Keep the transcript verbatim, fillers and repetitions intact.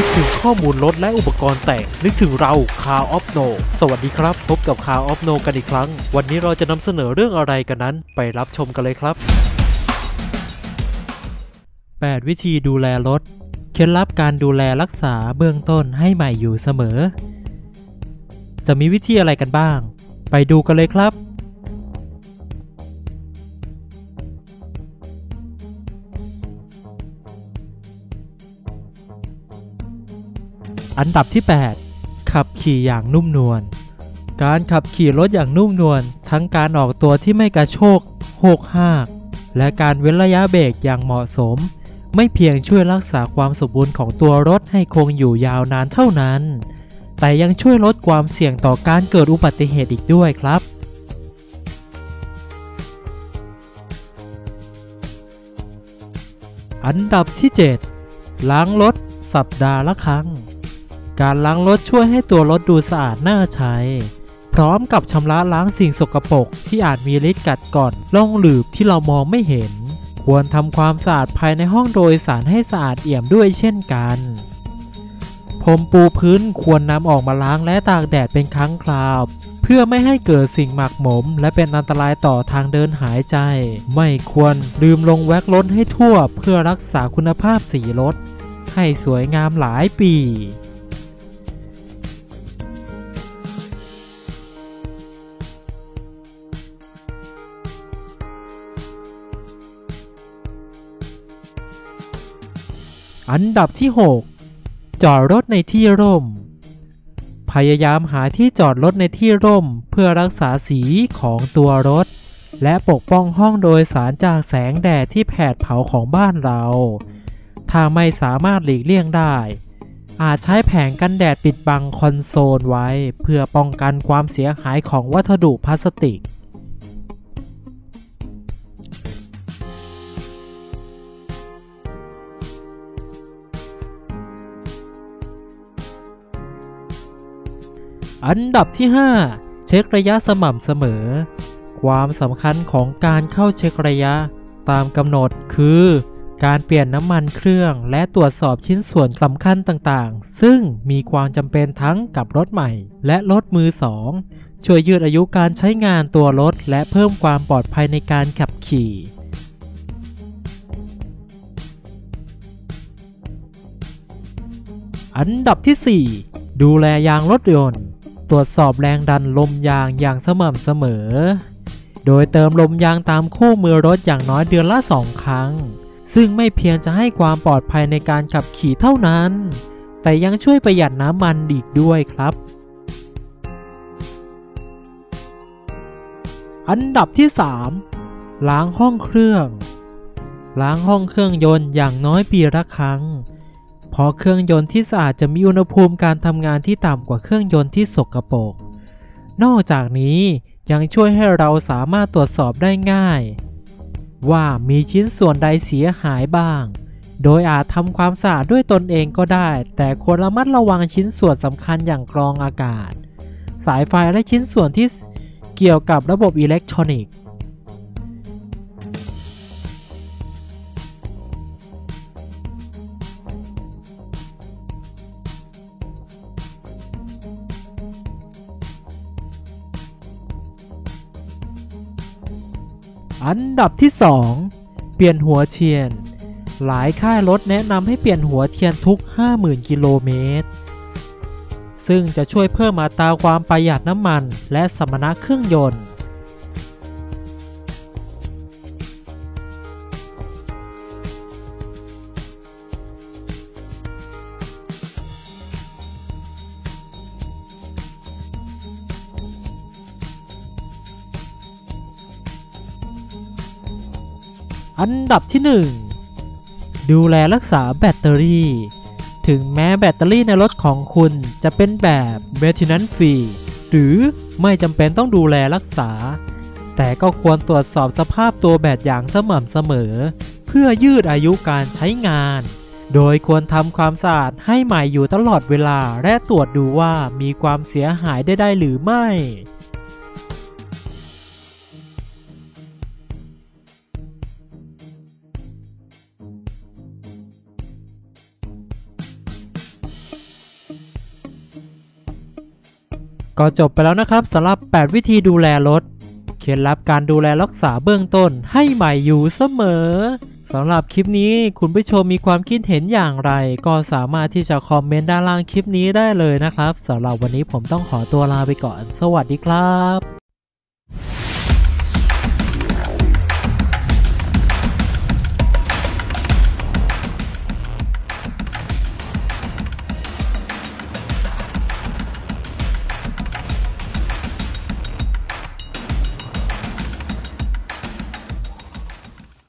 นึกถึงข้อมูลรถและอุปกรณ์แต่งนึกถึงเรา Car of No สวัสดีครับพบกับ Car of No กันอีกครั้งวันนี้เราจะนำเสนอเรื่องอะไรกันนั้นไปรับชมกันเลยครับแปดวิธีดูแลรถเคล็ดลับการดูแลรักษาเบื้องต้นให้ใหม่อยู่เสมอจะมีวิธีอะไรกันบ้างไปดูกันเลยครับอันดับที่แปดขับขี่อย่างนุ่มนวลการขับขี่รถอย่างนุ่มนวลทั้งการออกตัวที่ไม่กระโชกโหกหากและการเว้นระยะเบรกอย่างเหมาะสมไม่เพียงช่วยรักษาความสมบูรณ์ของตัวรถให้คงอยู่ยาวนานเท่านั้นแต่ยังช่วยลดความเสี่ยงต่อการเกิดอุบัติเหตุอีกด้วยครับอันดับที่เจ็ดล้างรถสัปดาห์ละครั้งการล้างรถช่วยให้ตัวรถดูสะอาดน่าใช้พร้อมกับชำระล้างสิ่งสกปรกที่อาจมีฤทธิ์กัดกร่อนร่องหลืบที่เรามองไม่เห็นควรทำความสะอาดภายในห้องโดยสารให้สะอาดเอี่ยมด้วยเช่นกันพรมปูพื้นควรนำออกมาล้างและตากแดดเป็นครั้งคราวเพื่อไม่ให้เกิดสิ่งหมักหมมและเป็นอันตรายต่อทางเดินหายใจไม่ควรลืมลงแว็กรถให้ทั่วเพื่อรักษาคุณภาพสีรถให้สวยงามหลายปีอันดับที่หกจอดรถในที่ร่มพยายามหาที่จอดรถในที่ร่มเพื่อรักษาสีของตัวรถและปกป้องห้องโดยสารจากแสงแดดที่แผดเผาของบ้านเราถ้าไม่สามารถหลีกเลี่ยงได้อาจใช้แผงกันแดดปิดบังคอนโซลไว้เพื่อป้องกันความเสียหายของวัสดุพลาสติกอันดับที่ห้าเช็คระยะสม่ำเสมอความสำคัญของการเข้าเช็คระยะตามกำหนดคือการเปลี่ยนน้ำมันเครื่องและตรวจสอบชิ้นส่วนสำคัญต่างๆซึ่งมีความจำเป็นทั้งกับรถใหม่และรถมือสองช่วยยืดอายุการใช้งานตัวรถและเพิ่มความปลอดภัยในการขับขี่อันดับที่สี่ดูแลยางรถยนต์ตรวจสอบแรงดันลมยางอย่างสม่ำเสมอโดยเติมลมยางตามคู่มือรถอย่างน้อยเดือนละสองครั้งซึ่งไม่เพียงจะให้ความปลอดภัยในการขับขี่เท่านั้นแต่ยังช่วยประหยัดน้ำมันอีกด้วยครับอันดับที่สามล้างห้องเครื่องล้างห้องเครื่องยนต์อย่างน้อยปีละครั้งเพราะเครื่องยนต์ที่สะอาดจะมีอุณหภูมิการทำงานที่ต่ำกว่าเครื่องยนต์ที่สกปรกนอกจากนี้ยังช่วยให้เราสามารถตรวจสอบได้ง่ายว่ามีชิ้นส่วนใดเสียหายบ้างโดยอาจทำความสะอาดด้วยตนเองก็ได้แต่ควรระมัดระวังชิ้นส่วนสำคัญอย่างกรองอากาศสายไฟและชิ้นส่วนที่เกี่ยวกับระบบอิเล็กทรอนิกส์อันดับที่สองเปลี่ยนหัวเทียนหลายค่ายรถแนะนำให้เปลี่ยนหัวเทียนทุก ห้าหมื่น กิโลเมตรซึ่งจะช่วยเพิ่มอัตราความประหยัดน้ำมันและสมรรถนะเครื่องยนต์อันดับที่หนึ่งดูแลรักษาแบตเตอรี่ถึงแม้แบตเตอรี่ในรถของคุณจะเป็นแบบ Maintenance Free หรือไม่จำเป็นต้องดูแลรักษาแต่ก็ควรตรวจสอบสภาพตัวแบตอย่างสม่ำเสมอเพื่อยืดอายุการใช้งานโดยควรทำความสะอาดให้ใหม่อยู่ตลอดเวลาและตรวจดูว่ามีความเสียหายได้หรือไม่ อก็จบไปแล้วนะครับสำหรับแปดวิธีดูแลรถเคล็ดลับการดูแลรักษาเบื้องต้นให้ใหม่อยู่เสมอสำหรับคลิปนี้คุณผู้ชมมีความคิดเห็นอย่างไรก็สามารถที่จะคอมเมนต์ด้านล่างคลิปนี้ได้เลยนะครับสำหรับวันนี้ผมต้องขอตัวลาไปก่อนสวัสดีครับ